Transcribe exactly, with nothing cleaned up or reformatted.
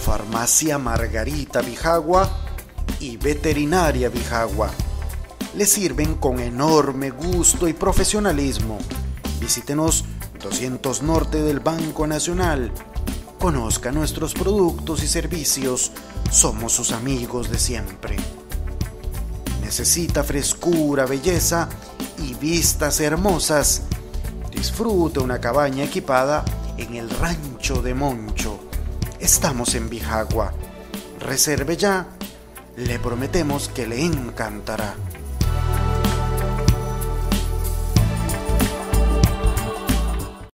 Farmacia Margarita Bijagua y Veterinaria Bijagua. Le sirven con enorme gusto y profesionalismo. Visítenos doscientos Norte del Banco Nacional. Conozca nuestros productos y servicios. Somos sus amigos de siempre. Necesita frescura, belleza y vistas hermosas. Disfrute una cabaña equipada en el Rancho de Moncho. Estamos en Bijagua. Reserve ya. Le prometemos que le encantará.